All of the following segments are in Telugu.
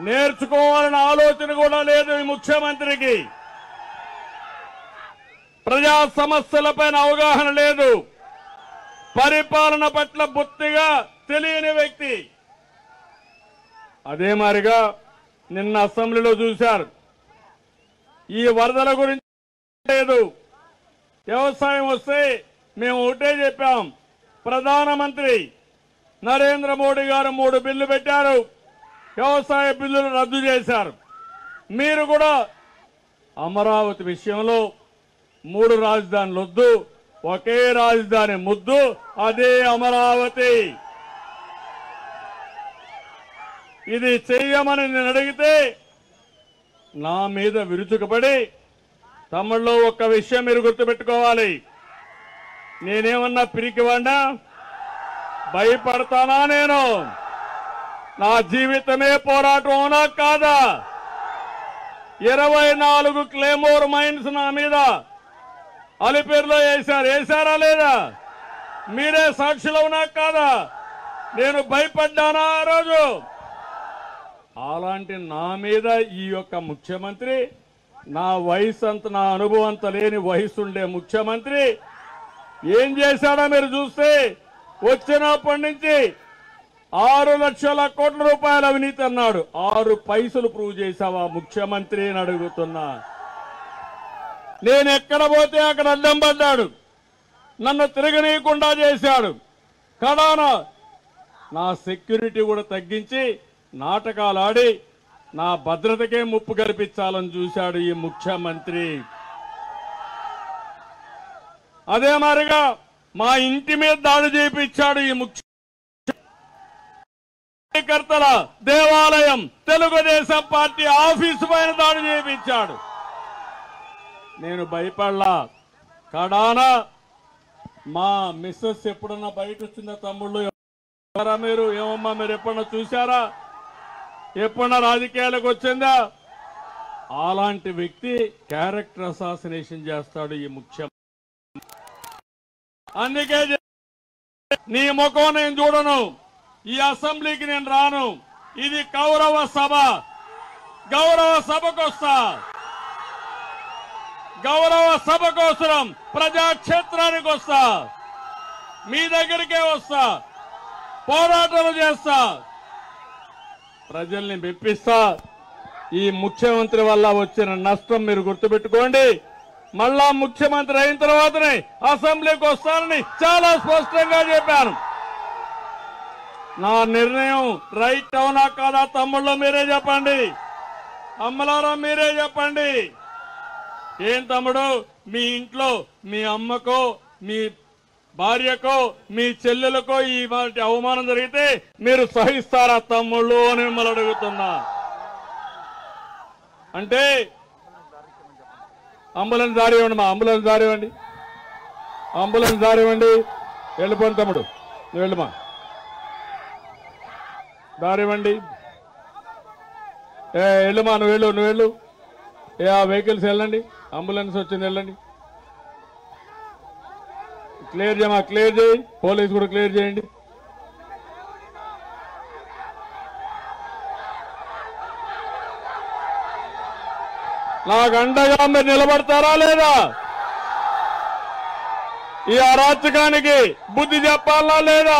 నేర్చుకోవాలనే ఆలోచన కూడా లేదు ఈ ముఖ్యమంత్రికి. ప్రజా సమస్యలపైన అవగాహన లేదు. పరిపాలన పట్ల బొత్తిగా తెలియని వ్యక్తి. అదే మారిగా నిన్న అసెంబ్లీలో చూశారు. ఈ వరదల గురించి లేదు. వ్యవసాయం వస్తే మేము ఒకటే చెప్పాం. ప్రధానమంత్రి నరేంద్ర మోడీ గారు 3 బిల్లు పెట్టారు. వ్యవసాయ బిల్లులు రద్దు చేశారు. మీరు కూడా అమరావతి విషయంలో 3 రాజధానులు వద్దు, ఒకే రాజధాని ముద్దు, అదే అమరావతి. ఇది చెయ్యమని నేను అడిగితే నా మీద విరుచుకుపడి, తమ్ముళ్ళు ఒక్క విషయం మీరు గుర్తుపెట్టుకోవాలి. నేనేమన్నా పిరికివాడినా? భయపడతానా? నేను నా జీవితమే పోరాటం అవునా కాదా? 24 క్లేమోర్ మైన్స్ నా మీద అలిపేరులో వేశారా లేదా? మీరే సాక్షులు అవునా కాదా? నేను భయపడ్డానా ఆ రోజు? అలాంటి నా మీద ఈ యొక్క ముఖ్యమంత్రి, నా వయసు అంత, నా అనుభవం అంత లేని వయసు ఉండే ముఖ్యమంత్రి ఏం చేశాడో మీరు చూస్తే, వచ్చినప్పటి నుంచి 6 లక్షల కోట్ల రూపాయల అవినీతి అన్నాడు. 6 పైసలు ప్రూవ్ చేశావా ముఖ్యమంత్రి అని అడుగుతున్నా. నేను ఎక్కడ పోతే అక్కడ అడ్డం పడ్డాడు. నన్ను తిరగనీయకుండా చేశాడు. కడాన నా సెక్యూరిటీ కూడా తగ్గించి నాటకాలు ఆడి నా భద్రతకే ముప్పు కల్పించాలని చూశాడు ఈ ముఖ్యమంత్రి. అదే మారిగా మా ఇంటి మీద దాడి చేయించాడు ఈ కార్యకర్తల దేవాలయం, తెలుగుదేశం పార్టీ ఆఫీసు పైన దాడి చేయించాడు. నేను భయపడలా. కడాన మా మిస్సెస్ ఎప్పుడన్నా బయట వచ్చిందా? తమ్ముళ్ళు మీరు ఏమమ్మా, మీరు ఎప్పుడన్నా చూశారా? ఎప్పుడన్నా రాజకీయాలకు వచ్చిందా? అలాంటి వ్యక్తి క్యారెక్టర్ అసాసినేషన్ చేస్తాడు ఈ ముఖ్యమంత్రి. అందుకే నీ ముఖం నేను చూడను, ఈ అసెంబ్లీకి నేను రాను. ఇది గౌరవ సభ. గౌరవ సభకు వస్తా. గౌరవ సభ కోసం ప్రజాక్షేత్రానికి వస్తా. మీ దగ్గరికే వస్తా. పోరాటాలు చేస్తా. ప్రజల్ని మెప్పిస్తా. ఈ ముఖ్యమంత్రి వల్ల వచ్చిన నష్టం మీరు గుర్తుపెట్టుకోండి. మళ్ళా ముఖ్యమంత్రి అయిన తర్వాతనే అసెంబ్లీకి వస్తానని చాలా స్పష్టంగా చెప్పాను. నా నిర్ణయం రైట్ అవునా కాదా? తమ్ముళ్ళు మీరే చెప్పండి. అమ్మలారా మీరే చెప్పండి. ఏం తమ్ముడు, మీ ఇంట్లో మీ అమ్మకో, మీ భార్యకో, మీ చెల్లెలకో ఈ వాటి అవమానం జరిగితే మీరు సహిస్తారా తమ్ముళ్ళు అని మిమ్మల్ని అడుగుతున్నా. అంటే అంబులెన్స్ దారి ఇవ్వండి, మా అంబులెన్స్ దారి ఇవ్వండి, అంబులెన్స్ దారి ఇవ్వండి. వెళ్ళిపోండి తమ్ముడు, నువ్వు వెళ్ళమా, దారి ఇవ్వండి. వెళ్ళమా, నువ్వు వెళ్ళు. ఆ వెహికల్స్ వెళ్ళండి, అంబులెన్స్ వచ్చింది, వెళ్ళండి. క్లియర్ చేయమా, క్లియర్ చేయి. పోలీసు కూడా క్లియర్ చేయండి. నాకు అండగా మీరు నిలబడతారా లేదా? ఈ అరాచకానికి బుద్ధి చెప్పాలా లేదా?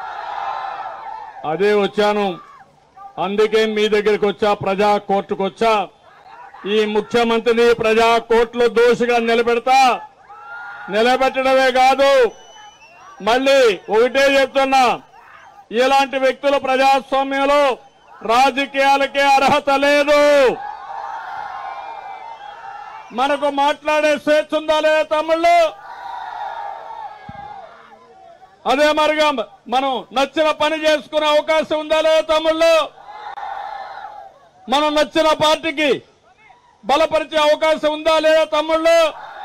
అదే వచ్చాను. అందుకే మీ దగ్గరికి వచ్చా, ప్రజా కోర్టుకు వచ్చా. ఈ ముఖ్యమంత్రిని ప్రజా కోర్టులో దోషిగా నిలబెట్టడమే కాదు, మళ్ళీ ఒకటే చెప్తున్నా, ఇలాంటి వ్యక్తులు ప్రజాస్వామ్యంలో రాజకీయాలకే అర్హత లేదు. మనకు మాట్లాడే స్వేచ్ఛ ఉందా లేదా తమ్ముళ్ళు? అదే మరిగా మనం నచ్చిన పని చేసుకునే అవకాశం ఉందా లేదా తమ్ముళ్ళు? మనం నచ్చిన పార్టీకి బలపరిచే అవకాశం ఉందా లేదా తమ్ముళ్ళు?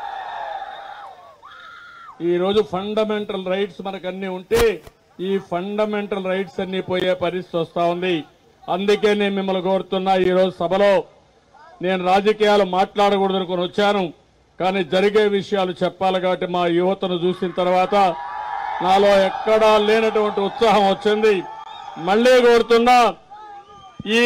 ఈరోజు ఫండమెంటల్ రైట్స్ మనకు అన్ని ఉంటే ఈ ఫండమెంటల్ రైట్స్ అన్ని పోయే పరిస్థితి వస్తా ఉంది. అందుకే నేను మిమ్మల్ని కోరుతున్నా, ఈరోజు సభలో నేను రాజకీయాలు మాట్లాడకూడదనుకుని వచ్చాను, కానీ జరిగే విషయాలు చెప్పాలి. కాబట్టి మా యువతను చూసిన తర్వాత నాలో ఎక్కడా లేనటువంటి ఉత్సాహం వచ్చింది. మళ్లీ కోరుతున్నా, ఈ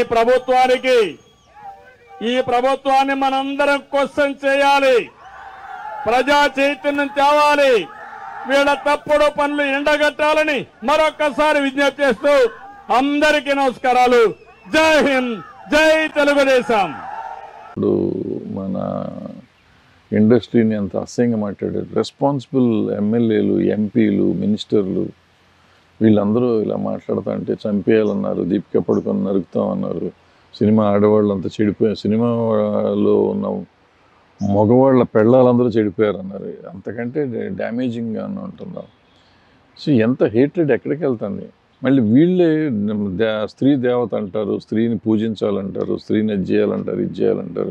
ప్రభుత్వాన్ని మనందరం క్వశ్చన్ చేయాలి, ప్రజా చైతన్యం తేవాలి, వీళ్ళ తప్పుడు పనులు ఎండగట్టాలని మరొక్కసారి విజ్ఞప్తి చేస్తూ అందరికీ నమస్కారాలు. జై హింద్, జై తెలుగుదేశం. ఇప్పుడు మన ఇండస్ట్రీని అంత అసహ్యంగా మాట్లాడారు. రెస్పాన్సిబుల్ ఎమ్మెల్యేలు, ఎంపీలు, మినిస్టర్లు వీళ్ళందరూ ఇలా మాట్లాడుతూ అంటే చంపేయాలన్నారు, దీపిక పడుకొని నరుకుతామన్నారు, సినిమా ఆడవాళ్ళు అంతా చెడిపోయారు, సినిమాలో ఉన్న మగవాళ్ళ పెళ్ళాలందరూ చెడిపోయారన్నారు. అంతకంటే డ్యామేజింగ్గా ఉంటున్నాం. సో ఎంత హేట్రెడ్ ఎక్కడికి వెళ్తుంది. మళ్ళీ వీళ్ళే స్త్రీ దేవత అంటారు, స్త్రీని పూజించాలంటారు, స్త్రీని అది చేయాలంటారు, ఇది చేయాలంటారు.